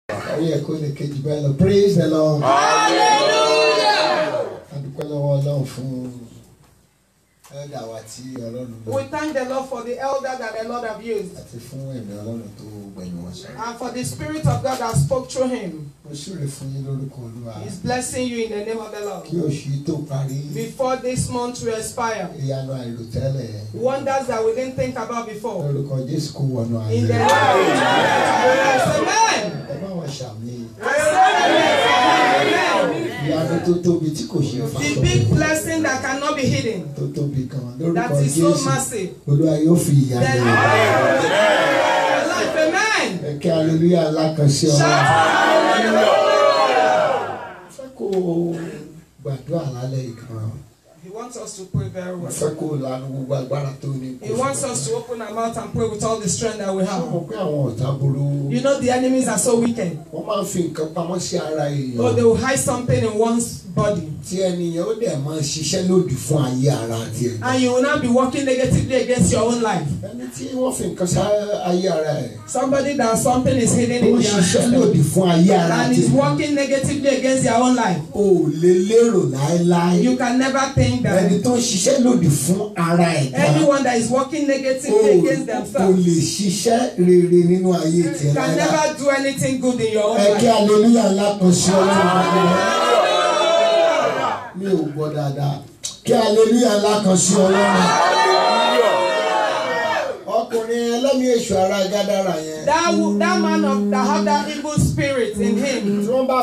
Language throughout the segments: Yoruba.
Praise the Lord. Hallelujah. We thank the Lord for the elder that the Lord have used. And for the Spirit of God that spoke through him. He's blessing you in the name of the Lord. Before this month will expire, wonders that we didn't think about before. In the name of Jesus. The big blessing that cannot be hidden. That is so massive. Amen. He wants us to pray very well. He wants us to open our mouth and pray with all the strength that we have. You know the enemies are so wicked. Oh, they will hide something in one's body. And you will not be working negatively against your own life. Somebody that something is hidden in their life and is working negatively against their own life. You can never think that anyone that is working negatively against themselves can never do anything good in your own life. That man that have that evil spirit in him,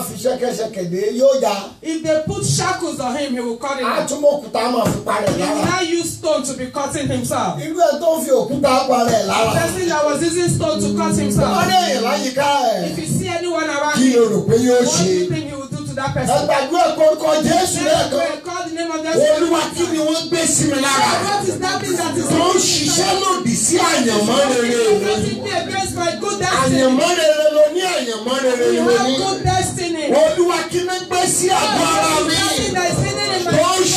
if they put shackles on him, he will cut it off. He will not use stone to be cutting himself. The person that was using stone to cut himself, if you see anyone around you, what do you think he will do to that person? Call the name of that person. What is that thing that is against my good destiny? You have good destiny. Nothing that is hidden in my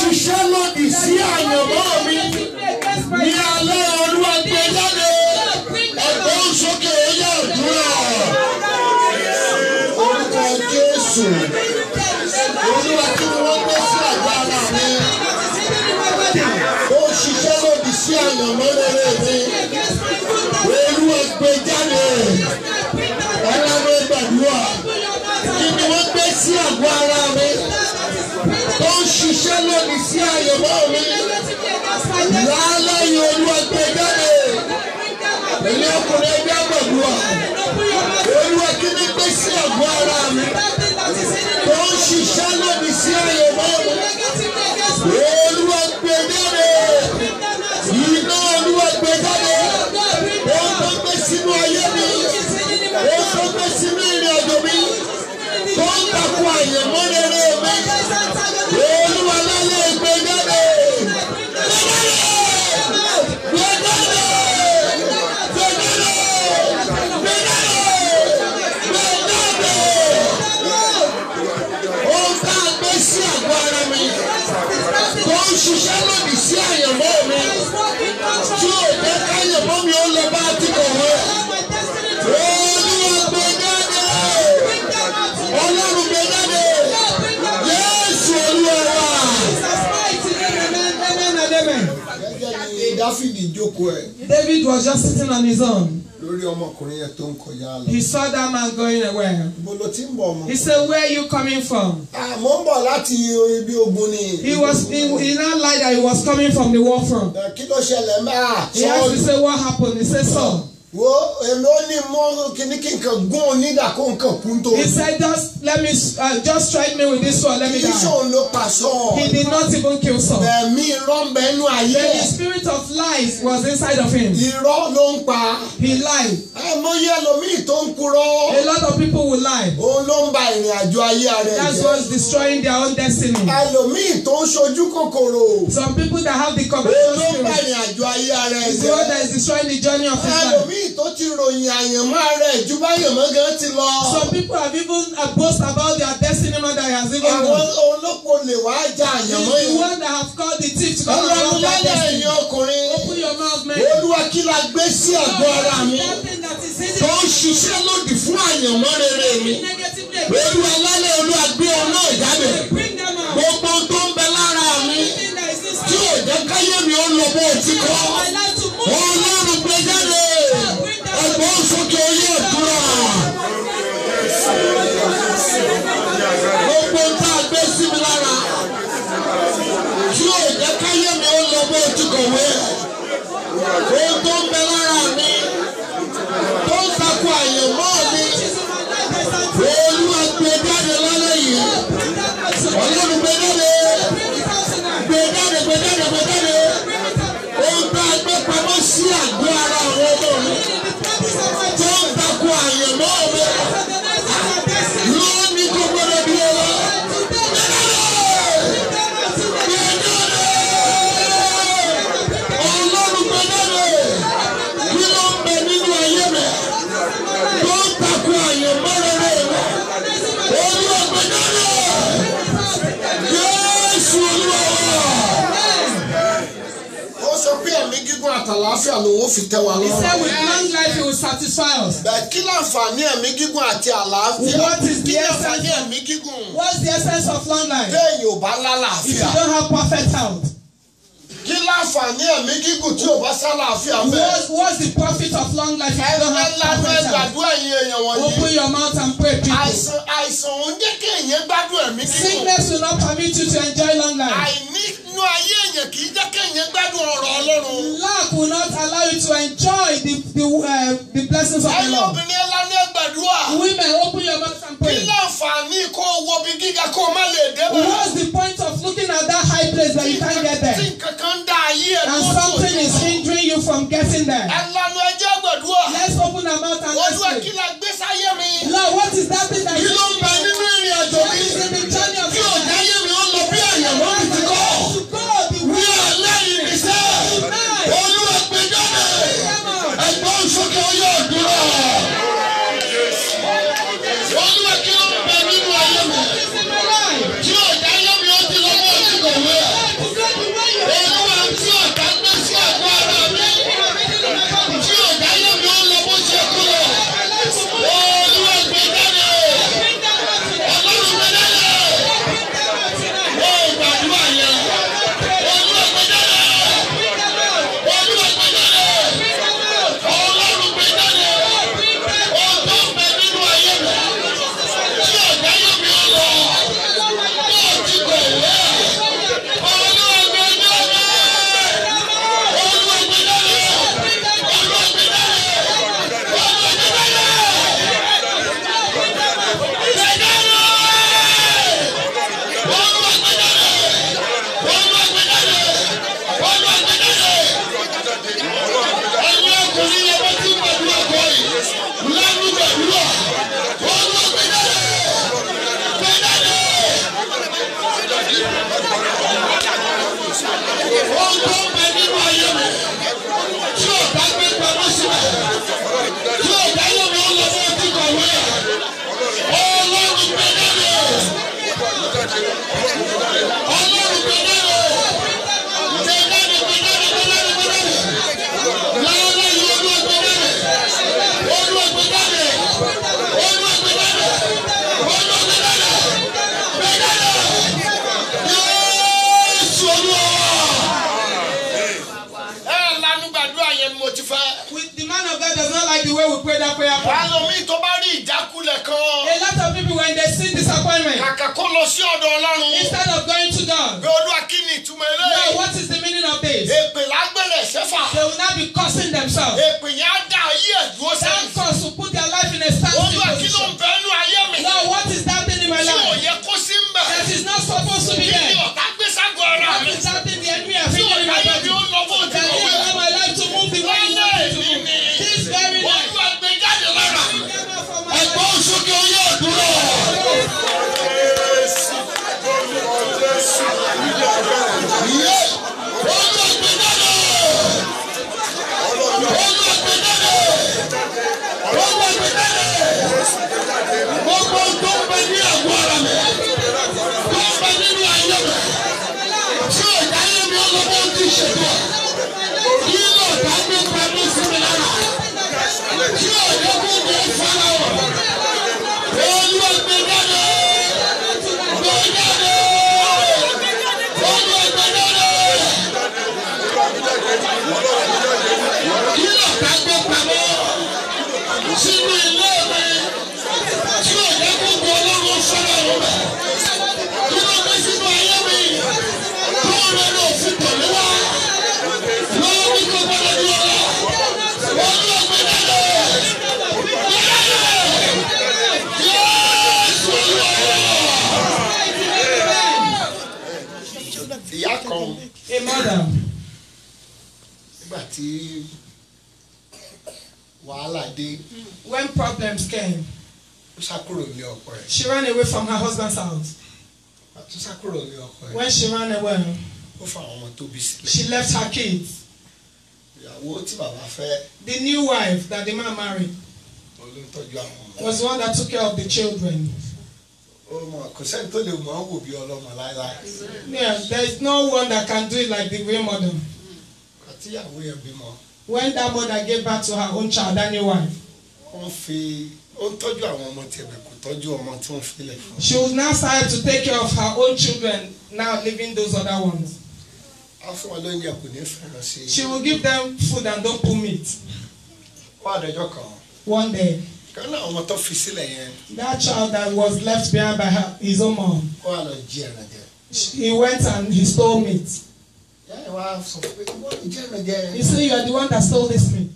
David was just sitting on his own. He saw that man going away. He said, "Where are you coming from?" He now lied that he was coming from the war front. He asked, he said, "What happened?" He said, "So." He said, just strike me with this sword, let me die. He did not even kill Saul. Then the spirit of lies was inside of him. He lied. A lot of people will lie. That's what's destroying their own destiny. Some people that have the covetous spirit is the one that is destroying the journey of his life. Some people have even boast about their destiny more than he has even done. The one that have called the thief to come and rob their destiny. Open your mouth, man. Nothing that is tó ń ṣiṣẹ́ lòdì fún àyànmọ́ rere mi. Olúwa lálẹ́ Olúwa gbé òun náà jáde. Gbogbo tó ń bẹ lára mi tí ò jẹ́ káyé mi ó lọ bó ti kọ́. Ọlọ́run gbé jáde. Ẹ̀gbọ́n sókè oyè ìtura. Gbogbo tá a gbé sí mi lára tí ò jẹ́ káyé mi ó lọ bó ti kọ̀wé. Ohun tó ń bẹ lára mi tó ń takò àyànmọ́ mi. Olúwa gbé jáde lálẹ́ yìí. Ọlọ́run gbé jáde. Gbé jáde, gbé jáde, gbé jáde. Ohun tá a gbé pamọ́ sí àgọ́ ara àwọn ọmọ mi tó ń takò àyànmọ́ mi. Lónìí kò gbọdọ̀ bí ọ lọ. Ọlọ́run gbé jáde. Kí ló ń bẹ nínú ayé mi tó ń takò àyànmọ́ rere mi? Olúwa gbé jáde. Jésù Olúwa wa. Ó sọ pé ẹ̀mí gígùn àtàlàáfíà lòun fi tẹ́ wa lọ́rùn. He said with long life he will satisfy us. Bẹ́ẹ̀ kí láǹfààní ẹ̀mí gígùn àti àlàáfíà? What is the Kí essence? láǹfààní ẹ̀mí gígùn? What's the essence of long life? Téèyàn ò bá If lálàáfíà. you don't have perfect health. Kí láǹfààní ẹ̀mí gígùn tí ò bá sálàáfíà bẹ́ẹ̀? What's the profit of long life if you don't have perfect health? Gbàdúrà yín èèyàn wọ̀nyí. Open your mouth and pray, people. Àìsàn ò ń jẹ́ kí èèyàn gbádùn ẹ̀mí gígùn. Sickness will not permit you to enjoy long life. Àìní inú ayé èèyàn kì í jẹ́ kí èèyàn gbádùn ọ̀rọ̀ Ọlọ́run. Lack will not allow you to enjoy the blessings of the Ẹ̀yin Lord. obìnrin ẹlá ní gbàdúrà. Women, open your mouth and Kí pray. láǹfààní kó o wo bí gíga kó o má lè débẹ̀? What's the point of looking at that high place that you can't get Tí there? nǹkan kan dá ayé ẹ̀ And something is hindering you from getting there. Ẹlanu ẹjẹ́ gbàdúrà. Let's open our mouth and let's Olúwa pray. kí la gbé sáyé mi? Lord, what is that thing that Kí is ló ń bẹ nínú ìrìn àjò what mi? is in the journey of Kí ò dáyé mi ó lọ bí àyànmọ́ mi ti kọ́. to go the Ní way ọ̀lẹ́yìn nìṣẹ́. Olúwa gbé jáde. Ẹ̀gbọ́n sókè oyè òdúrà. Olúwa kí ló ń bẹ nínú ayé mi? is in my life. Kí ò dáyé mi ó ti lọ bó ti kọ̀wé. To go the way you Olúwa tí ọ̀tá gbé sí àgọ́ ara mi. Tí ò dáyé mi ó lọ bó ṣe kú lọ. Olúwa gbé jáde. Ọlọ́run gbé jáde. Ó gbàdúrà yẹn. Olúwa gbé jáde. Olúwa gbé jáde. Ọlọ́run gbé jáde. Ó tó ń bẹ nínú ayé mi. Tí ò dáyé mi ó lọ. Bó ti kọ̀wé. Olúwa gbé jáde. Olúwa gbé jáde. Olúwa gbé jáde. Olúwa gbé The man of God does not like the way we pray that prayer. Àlòmí tó bá rí ìjákulẹ̀ kan. A lot of people when they see disappointment, Kàkà kó lọ sí ọ̀dọ̀ Ọlọ́run. instead of going to God, Bí Olúwa kí ni ìtumọ̀ eléyìí? now what is the meaning of this? Èpè lágbèrè ṣẹ́fà. They will not be cursing themselves. Èpè yẹn á dá ayé ẹ̀ dúró That sẹ́yìn. curse will put their life in a standstill Olúwa kí ló ń position. bẹ nínú ayé mi? Now what is that thing in my Tí ò life yẹ kó sí ń bẹ̀. that is not supposed to be Kí ni there? ọ̀tá gbé ságo ara What mi? is that thing the enemy has Tí ò hidden in my dáyé mi body? ó lọ bó ti That kọ̀wé. didn't allow my life to move the way you want it to move. This very night, Olúwa gbé jáde lára. bring them out from my life. Ẹ̀gbọ́n sókè oyè òdúrà. Olúwa gbé jáde. Olúwa gbé jáde. problems came. She ran away from her husband's house. When she ran away, she left her kids. The new wife that the man married was the one that took care of the children. Yeah, there is no one that can do it like the real mother. When that mother gave birth to her own child, that new wife, she was now started to take care of her own children, now leaving those other ones. She will give them food and don't put meat. One day, that child that was left behind by his own mom, he went and he stole meat. He said, "You are the one that stole this meat."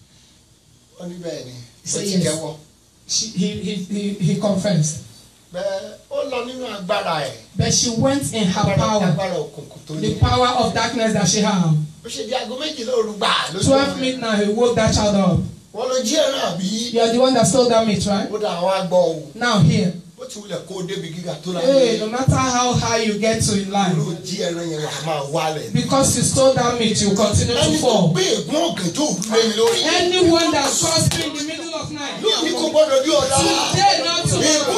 He said, "Yes." He confessed. But she went in her power, the power of darkness that she had. 12 midnight, he woke that child up. You are the one that stole that meat, right? Now here. Hey, no matter how high you get to in life, because you stole that meat, you continue to fall. Anyone that caused me in the middle of night, today not tomorrow.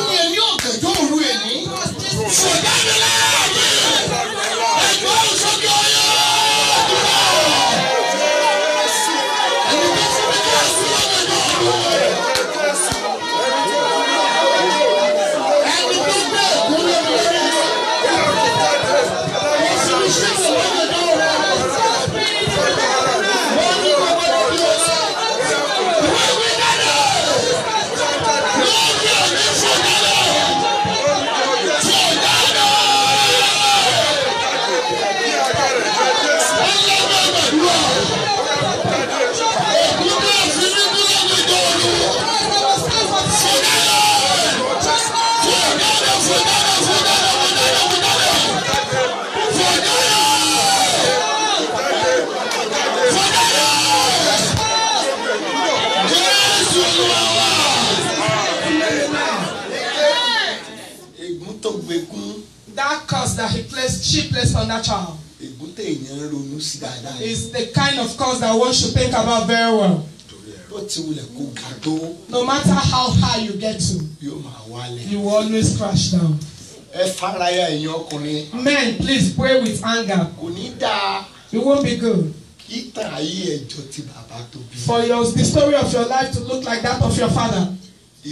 That curse that she placed on that child is the kind of curse that one should think about very well. No matter how high you get to, you will always crash down. Men, please pray with anger. It won't be good. For the story of your life to look like that of your father. The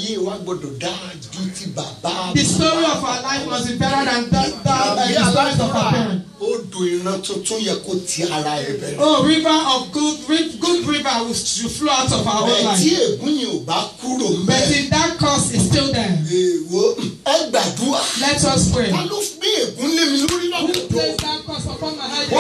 story of our life must be better than the stories of our parents. Oh, river of good river will flow out of our own life. But if that curse is still there, let us pray. Who placed that curse upon my head?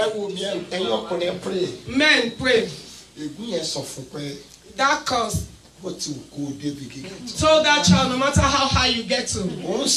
Men pray. That curse Told that child, no matter how high you get to,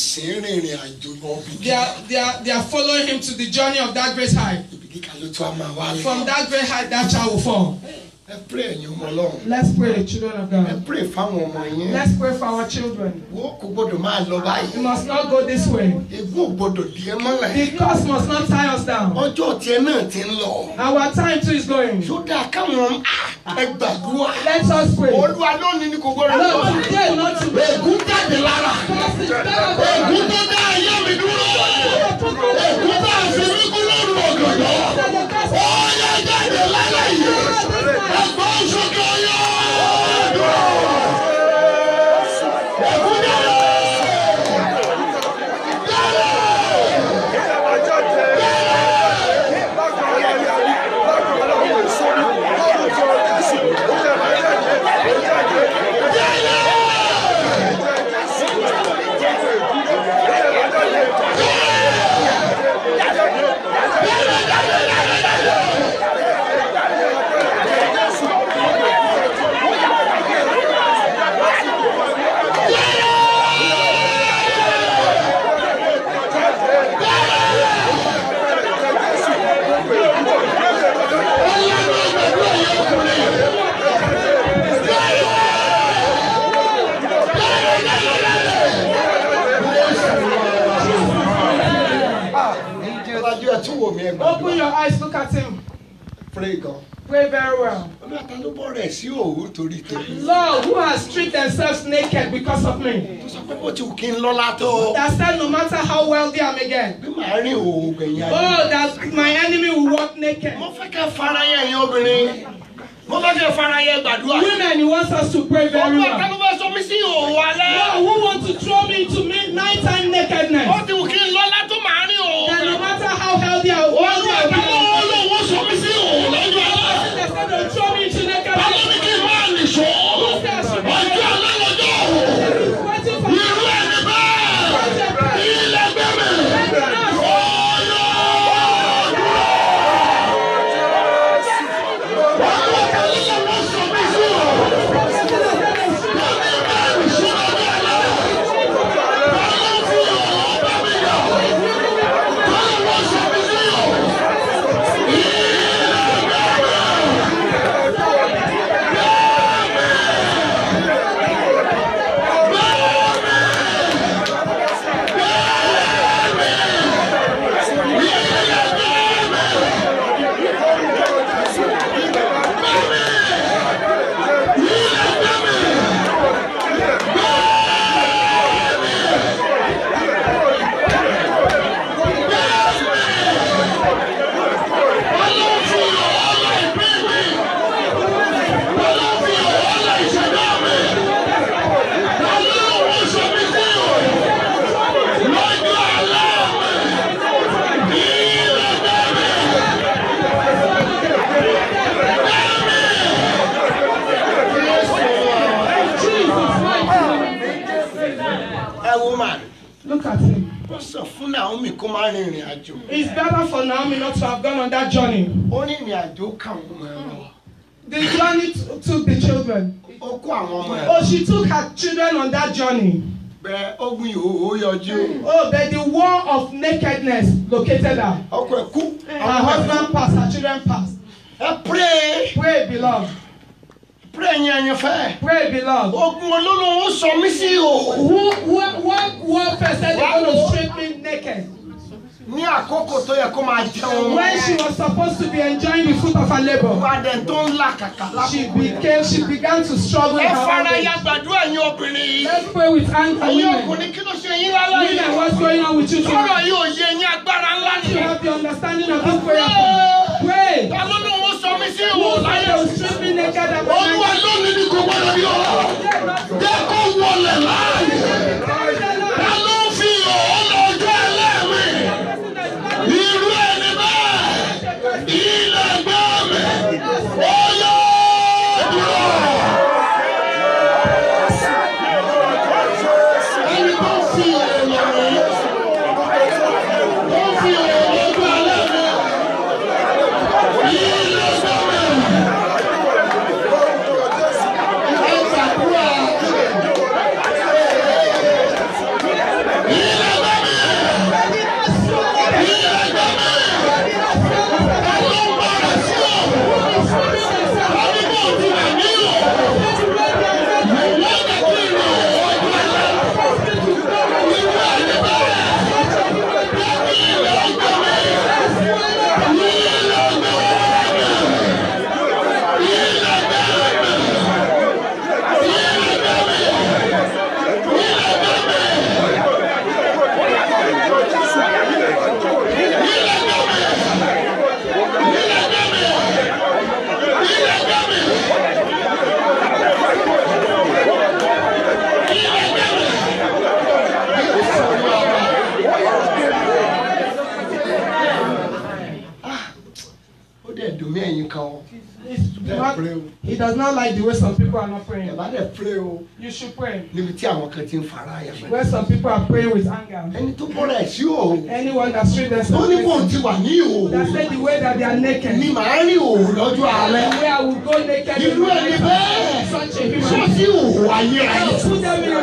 they are following him to the journey of that great height. From that great height, that child will fall. Let's pray, children of God. Let's pray for our children. We must not go this way. The curse must not tie us down. Our time too is going. Let us pray. Lord, today not to open your eyes, look at him. Pray, God. Pray very well. Lord, who has stripped themselves naked because of me? That said, no matter how wealthy I'm again, oh, that my enemy will walk naked. Women, he wants us to pray very well. Lord, who wants to throw me into nighttime nakedness? That no matter how healthy I was, they'll throw me into nakedness. Look at him. It's better for Naomi not to have gone on that journey. The journey took the children. Oh, she took her children on that journey. Oh, but the war of nakedness located her. Her husband passed, her children passed. Pray, beloved. Pray, beloved. What first said they're going to strip me naked? When she was supposed to be enjoying the fruit of her labor, she began to struggle in her bondage. Let's pray with anger. Women, what's going on with you? You have the understanding of this prayer. Pray. Who said they will strip me naked at the Pray. He does not like the way some people are not praying. You should pray. Where some people are praying with anger. Anyone that street themselves. That said the way that they are naked. The way I will go naked. Such a human. Put them in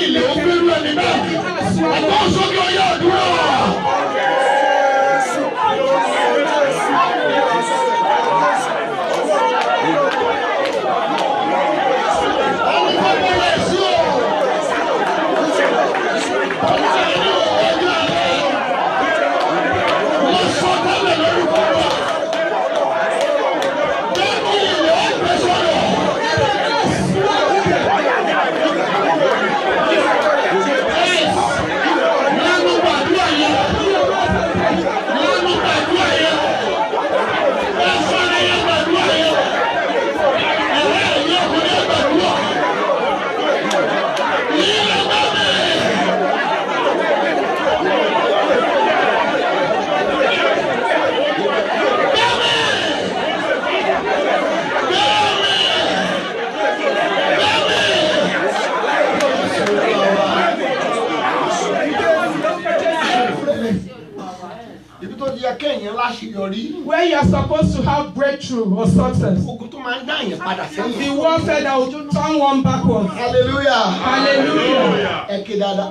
where you are supposed to have breakthrough or success. The warfare that will turn one backwards. Hallelujah. Hallelujah. Hallelujah.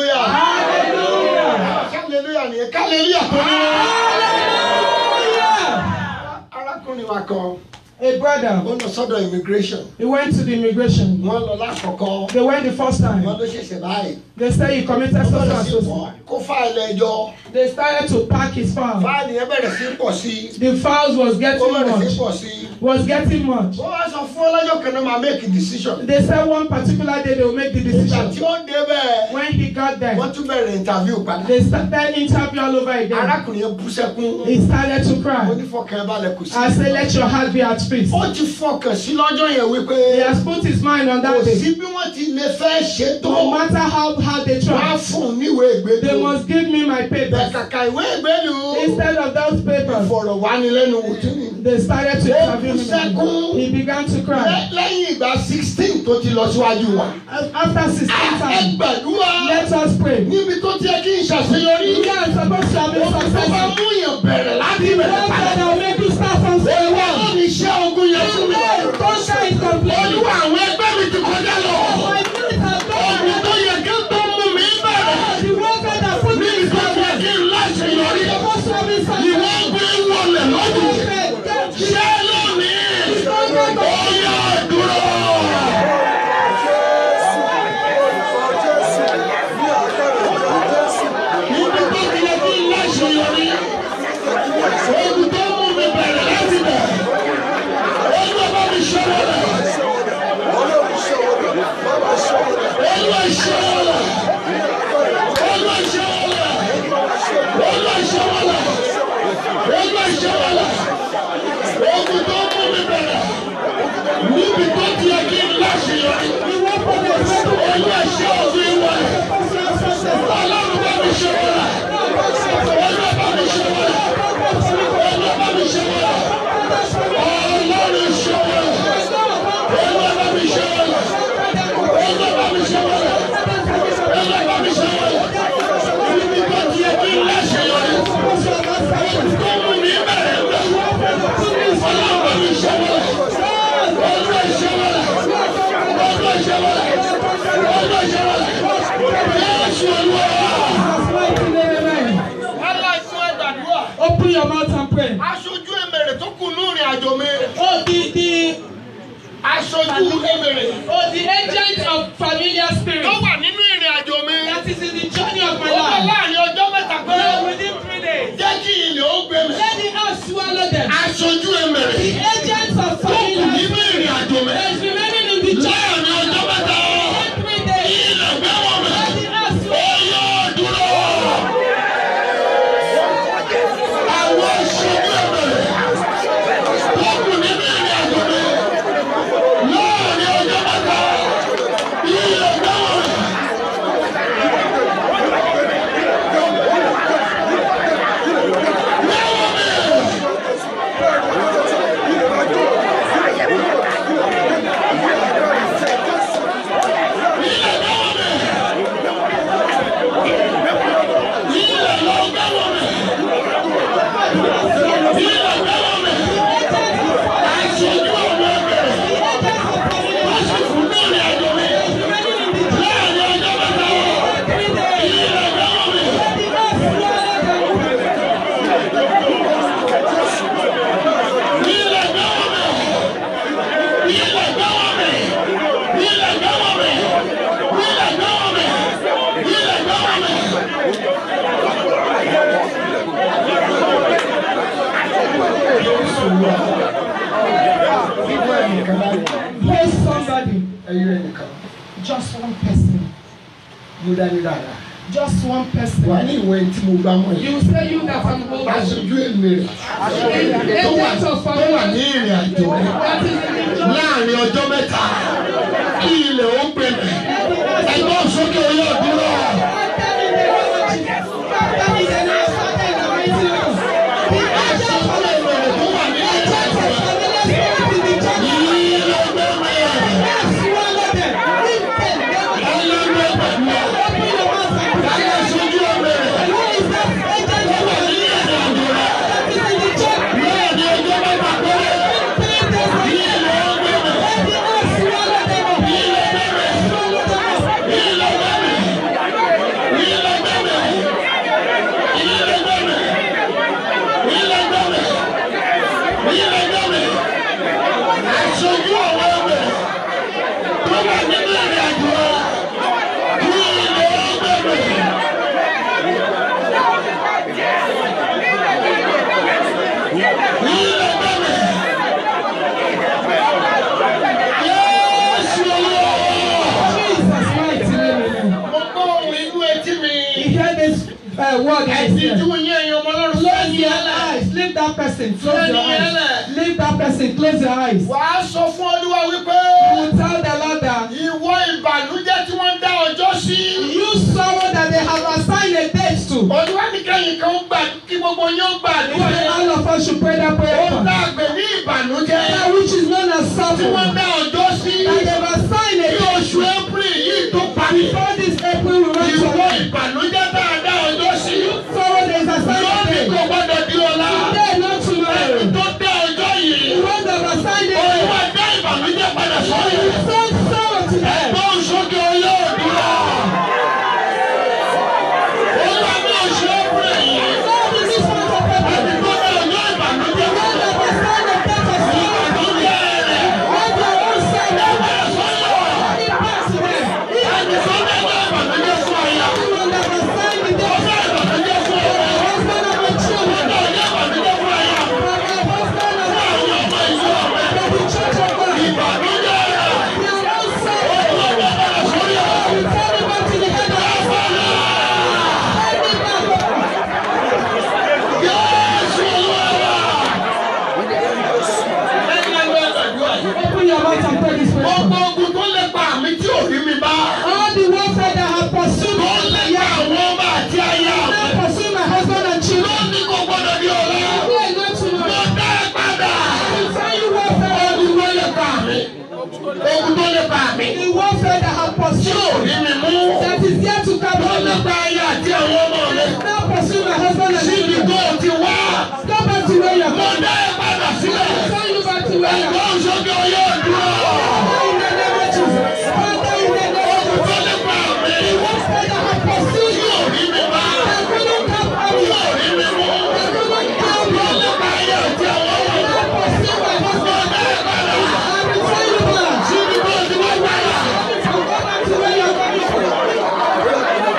Hallelujah. Hallelujah. A brother. He went to the immigration. They went the first time. They said he committed suicide. They started to pack his files. The files was getting much. They said one particular day they will make the decision. When he got there, they started interview all over again. He started to cry. I said, let your heart be at peace. He has put his mind on that day. No matter how hard they try, they must give me my papers. Instead of those papers, they started to interview him. He began to cry. After 16 times, let us pray. We are supposed to have been successful. The one that will make you start from square one. Don't say it completely. Open your mouth and pray. The agent of familiar spirit that is in the journey of my life. Within 3 days, let the earth swallow them. The agents of familiar spirit that is remaining in the journey. Mo dání dáadáa. Just one person. Wà ní ìwé tí mo gbá mọ́ yìí. You say you that I'm holding. Aṣojú èmi rẹ̀. Tó wà ní ìrìn àjò rẹ̀. Láàárín ọjọ́ mẹ́ta. Kí ilẹ̀ ó pè mí. Ẹgbọ́n sókè oyè òdúró. Word close your eyes. Leave that person. Close your eyes. Leave that person. Close your eyes. Wàá sọ fún Olúwa wípé. You will tell the Lord that. Ìwọ ìbànújẹ́ tí wọ́n dá ọjọ́ sí. You sorrow that they have assigned a date to. Olúwa ní kẹ́yìn kan gbà kí gbogbo yín gbà níwọ̀n. All of us should pray that prayer. Ó dá àgbẹ̀ ní ìbànújẹ́. That which is known as suffering. Tí wọ́n dá ọjọ́ sí. That they have assigned a date. Ní oṣù April yìí tó parí. Before this April we run to. Ìwọ ìbànújẹ́ tá a dá ọjọ́ sí. Sorrow there is assigned a date. Lónìí kò gbọ́dọ̀ di ọ̀la. Today not tomorrow. Ẹni tó dá ọjọ́ yìí. The ones that have assigned a date. Olúwa dá ìbànújẹ́ padà sọ́yìn. Send sorrow to them. Ẹ̀gbọ́n sókè oyè òdúrà. Olúwa ní oṣù April yìí. Lord in this month of April. Ẹni tó dá ọjọ́ ìbànújẹ́. The ones that have assigned a date of sorrow. Ìbànújẹ́ rẹ̀. Let their own side. Ẹgbẹ́ sọ́yọ̀. Let it pass to them. Ẹni tó dá ọjọ́ ìbànújẹ́ fún ọ̀yà. Everyone that has assigned the date. Ọjọ́ ìbànújẹ́ fún ọ̀yà. Husband of my children. Ọjọ́ ìbànújẹ́ fún ọ̀yà. For my husband and my Àwọn ọmọ ìlú ọ̀rẹ́. for the church of God. Ìbànújẹ́ rẹ̀. Their own side. Olúwa dá padà sọ́yọ̀. You turn it back to the head of the Send it back. Jésù Olúwa wa. Ẹ̀yin ẹgbẹ́ ìgbàdúrà yìí. Open your mouth and pray this prayer. Gbogbo ogun tó lè pa àmì tí ò rí mi bá. All the warfare that have pursued Tó me. lè pa àwọn ọmọ àti aya mi. Now pursue my husband and children. Lónìí kò gbọdọ̀ di ọ̀la. Today not Mo tomorrow. dá ẹ padà. I tell you warfare. Ogun tó lè pa àmì. Ogun tó lè pa àmì. The warfare that have Tí ò pursued rí mi mú. that is yet to come. Tó lè pa aya àti àwọn ọmọ mi. Now pursue my husband and Síbi children. tó o ti wá. Go back to where you are Mo from. dá ẹ padà sílẹ̀. Turn you back to where you are. Ẹ̀gbọ́n sókè oyè òdúrà. Father, in the name of Jesus. Father, in the name of Ogun tó Jesus. lè pa àmì. The warfare that have pursued Tí you. ò rí mi bá. That couldn't come out. Tí ò rí mi mú. That couldn't come Tó out. lè pa aya àti àwọn ọmọ mi. Now pursue my Mo husband. dá ẹ padà. I will tell you back. Síbi tó o ti wá padà. So go back to where you are coming from.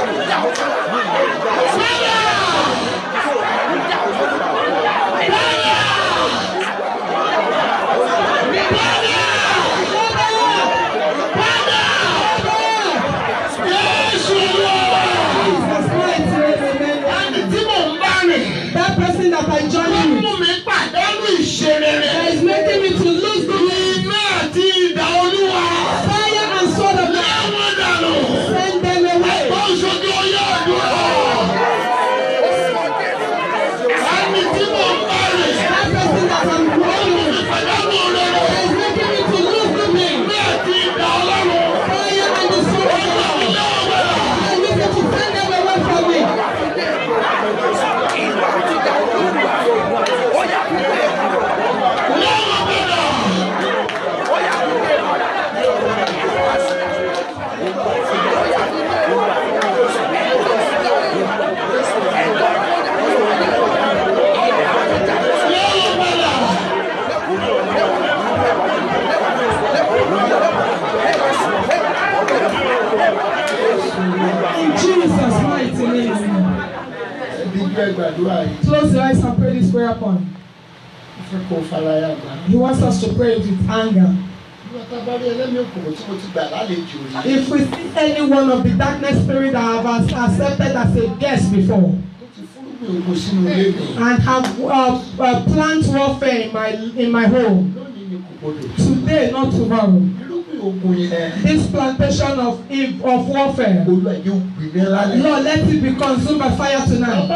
Jesus Christ, amen. Ẹni tí mò ń bá rìn. That person that I join Wọ́n with mú mi pàdánù ìṣerere. that is making me to lose the Iná àti idà Olúwa. fire and sword of God. Lẹ́wọ̀n dànù. Send them away. Ẹ̀gbọ́n sókè oyè àdúrà. Ẹni tí mò ń bá rìn. That person that I'm Wọ́n mú working mi with pàdánù rere. that is making me to lose the Iná àti idà Ọlọ́run. fire and the sword of God. I need you to send them away from me. Lẹ́wọ̀n padà. Lẹ́wọ̀n padà. In Jesus' mighty name. Ẹbí gbẹ́ gbàdúrà yìí. Close your eyes and pray this prayer point. Fẹ́ kó faraya gbà. He wants us to pray with anger. If we see any one of the darkness spirit that have accepted as a guest before and have plant warfare in my home, today, not tomorrow, this plantation of warfare, Lord, let it be consumed by fire tonight.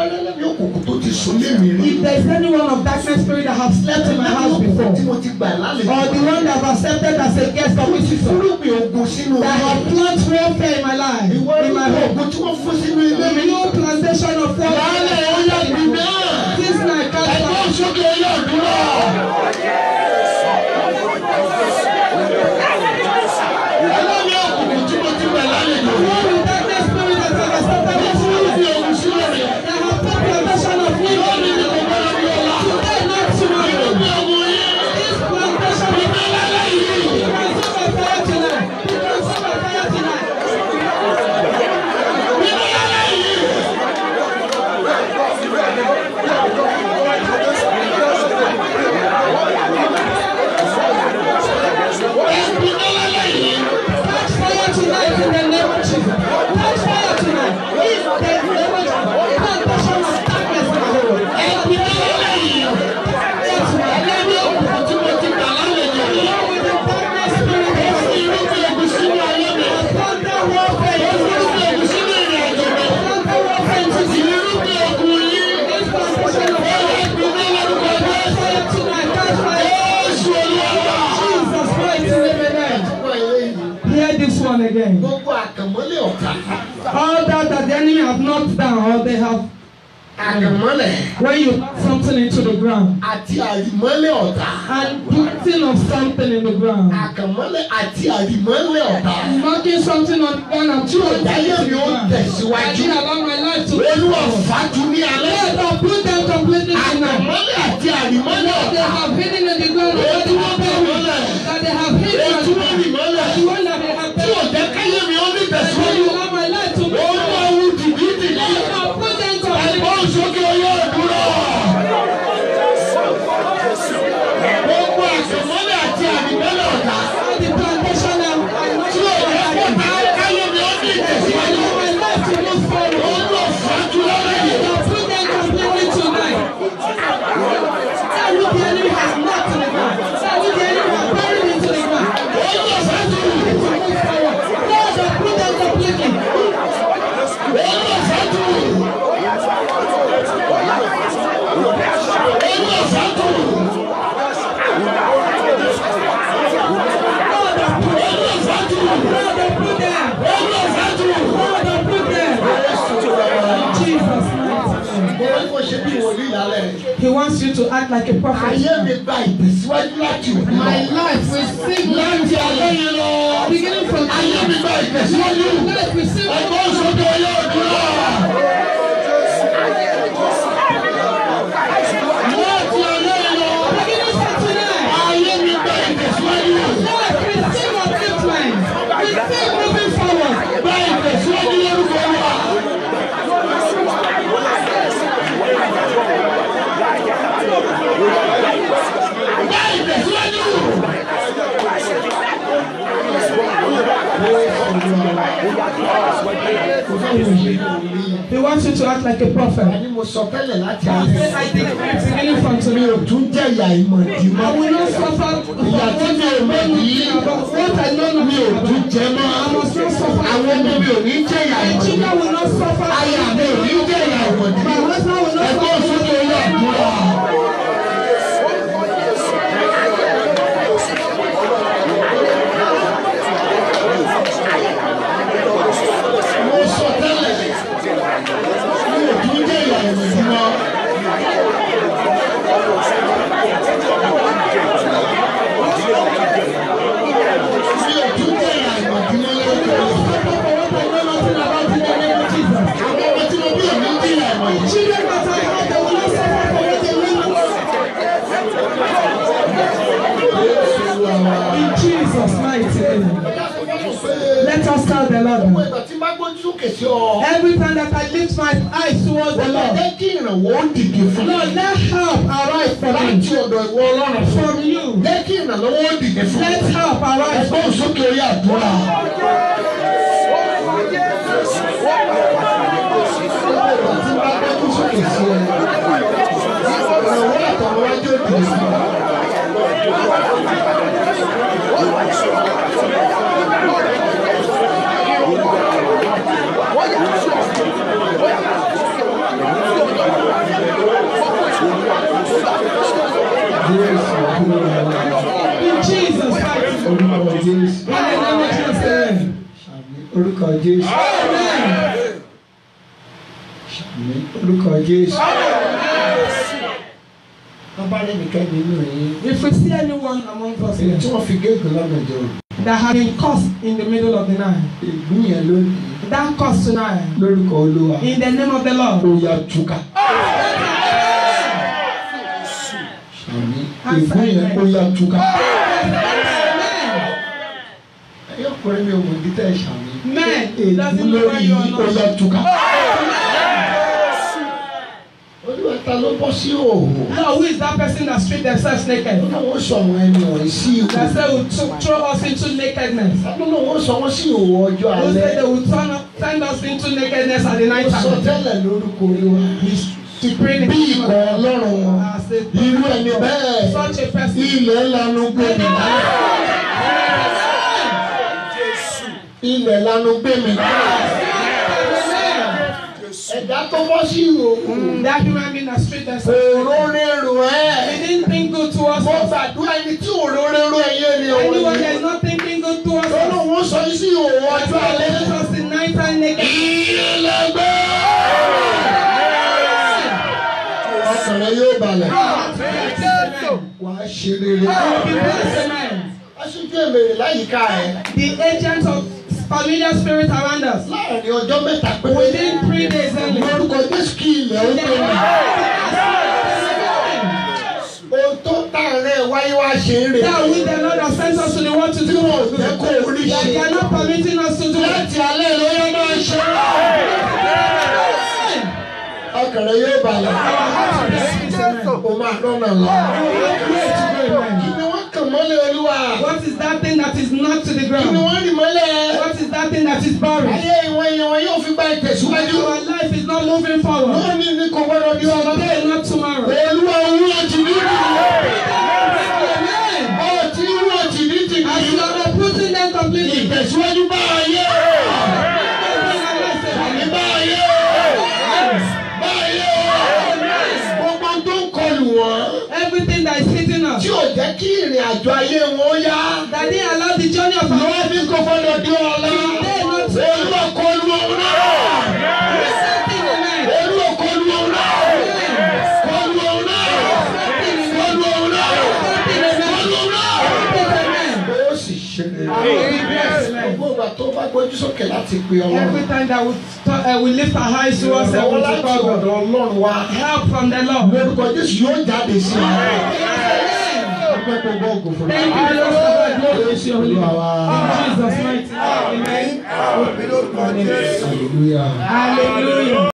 If there is anyone of darkness spirit that have slept in my house before, or the one that have accepted as a guest of visitor, that have planted warfare in my life, in my home, the new plantation of warfare, this night, again. All that the enemy have knocked down, or they have when you knock something into the ground and putting of something in the ground, knocking something on the ground and throwing it into the ground. I didn't allow my life to go forward. Lord, put them completely tonight. What they have hidden in the ground, that they have hidden the one that they have done. I didn't allow my life to go forward. Put them He wants you to act like a prophet. My life will sing beginning from life will sing He wants you to act like a prophet. I declare beginning from today, I will not suffer about what I know not about. I must not suffer. My children will not suffer. My husband will not suffer. Every time that I lift my eyes towards the Lord, Lord, let help arise from you. Let help arise from in Jesus' Christ. If we see anyone among us here that have been cursed in the middle of the night, that curse tonight, in the name of the Lord, men, it doesn't know where you are not. Lord, who is that person that stripped themselves naked? That said will throw us into nakedness. Who said they will send us into nakedness at the night time? To pray in such a person. That human being that straight and he didn't think good towards us. Anyone that is not thinking good towards us, that is us in night time naked. The agents of familiar spirits around us. Within 3 days only. That we the Lord has sent us to the world to do. That they are not permitting us to do. What is that thing that is not to the ground? What is that thing that is buried? Our life is not moving forward. Today, not tomorrow. As you are uprooting them completely. Everything that is hitting us, that didn't allow the journey of our life to go further. Every time that we lift our eyes towards heaven to God, help from the Lord. Thank you, Lord. In Jesus' mighty name. Amen. Hallelujah. Hallelujah.